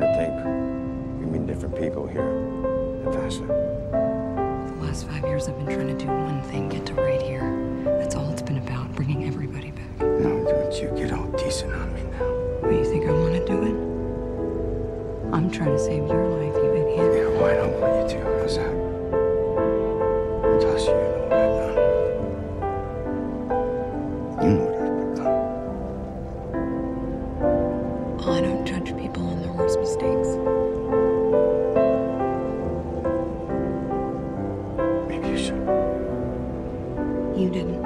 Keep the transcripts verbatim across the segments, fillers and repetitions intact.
to think we meet different people here, Natasha. The last five years I've been trying to do one thing, get to right here. That's all it's been about, bringing everybody back. No, don't you get all decent on me now. What, you think I want to do it? I'm trying to save your life, you idiot. Yeah, well, I don't want you to. How's that? Natasha, you know what I've done. You know what I've become. Oh, I don't judge people on their worst mistakes. Maybe you should. You didn't.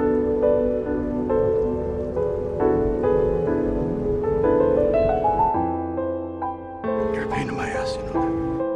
You're a pain in my ass, you know that.